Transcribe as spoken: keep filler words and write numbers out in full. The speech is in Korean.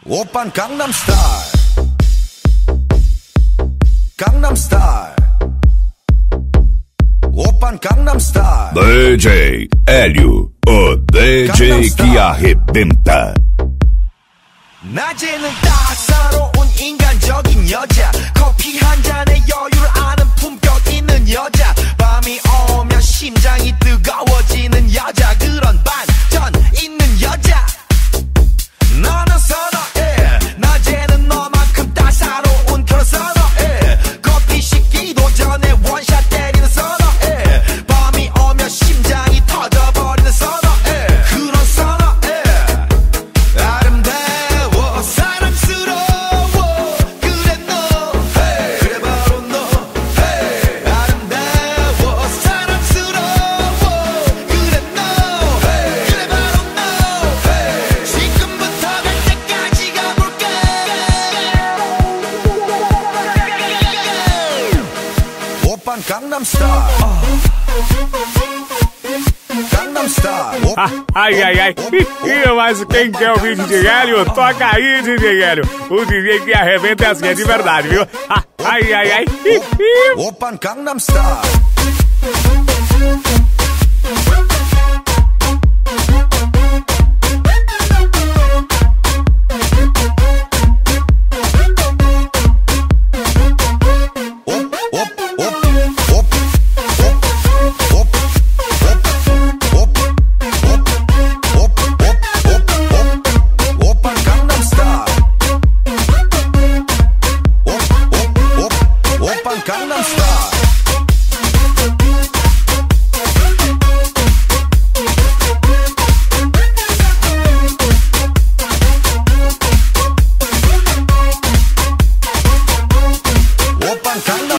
오빤 강남스타일 강남스타일 오빤 강남스타일 디제이 Hélio, o 디제이 que arrebenta. 낮에는 따사로운 인간적인 여자 커피 한 잔에 여유를 아는 품격 있는 여자 밤이 오면 심장이 뜨거워지는 여자 그런 반전 있는 여자 나는 선호해 낮에는 너만큼 따사로운 그런 선호해 커피 식기도 전에 원샷 때리는 선호해 밤이 오면 심장이 터져버리는 선호해 그런 선호해 아름다워 사랑스러워 그래 너 hey. 그래 바로 너 hey. 아름다워 사랑스러워 그래 너 hey. 그래 바로 너 hey. 지금부터 갈 때까지 가볼까 오빤 강남스타일 강남스타일 Ah, ai, ai, ai. Ih, mas quem quer ouvir D J Hélio, toca aí, D J Hélio. O D J que arrebenta é assim, é de verdade, viu? Ah, ai, ai, ai. 오빤 강남스타일